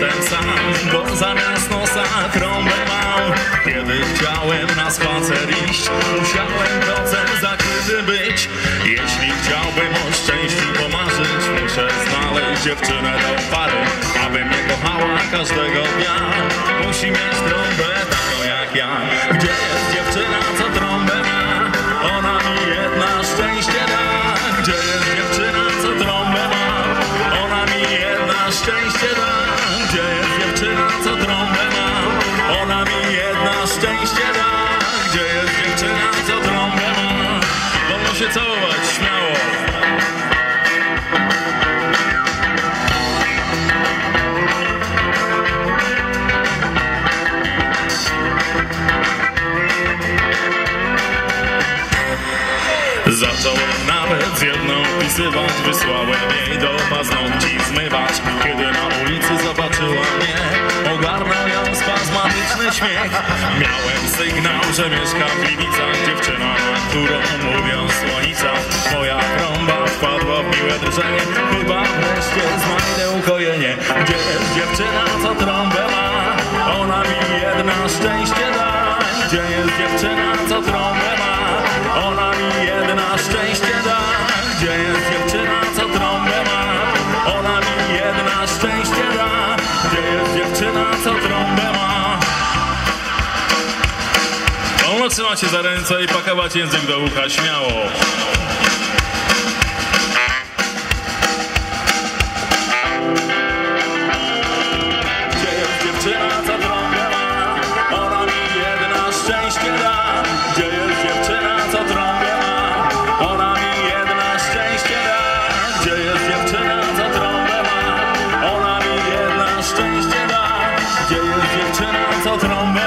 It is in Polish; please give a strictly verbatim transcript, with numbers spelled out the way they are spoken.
jestem sam, bo zamiast nosa trąbę mam. Kiedy chciałem na spacer iść, musiałem procent zakryty być. Jeśli chciałbym o szczęściu pomarzyć, muszę znaleźć dziewczynę do pary, aby mnie kochała każdego dnia. Musi mieć trąbę taką jak ja. Gdzie jest dziewczyna, co trąbę ma? Ona mi jedna szczęście da. Gdzie jest dziewczyna, co trąbę ma? Ona mi jedna szczęście da. Gdzie jest dziewczyna, co trąbę ma? Ona mi jedna szczęście da. Gdzie jest dziewczyna, co trąbę ma? Wolno się całować, śmiało. Zacząłem nawet z jedną pisywać, wysłałem jej do paznokci zmywać. Kiedy na ulicy zobaczyła mnie, ogarnął ją spazmatyczny śmiech. Miałem sygnał, że mieszka w Gliwicach, dziewczyna, na którą mówią słonica. Moja trąba wpadła w miłe drżenie, chyba wreszcie znajdę ukojenie. Gdzie jest dziewczyna, co trąbę ma? Ona mi jedna szczęście da. Gdzie jest dziewczyna, co trąbę ma? Ona mi jedna szczęście da. Gdzie jest dziewczyna, co trąbę ma? Ona mi jedna szczęście da. Gdzie jest dziewczyna, co trąbę ma? Wolno trzymać się za ręce i pakować język do ucha, śmiało. Gdzie jest dziewczyna, co trąbę ma? Ona mi jedna szczęście da. Gdzie jest dziewczyna, co trąbę ma? Ona mi jedna szczęście da. Gdzie jest dziewczyna, co trąbę ma? Ona mi jedna szczęście da. Gdzie jest dziewczyna, co trąbę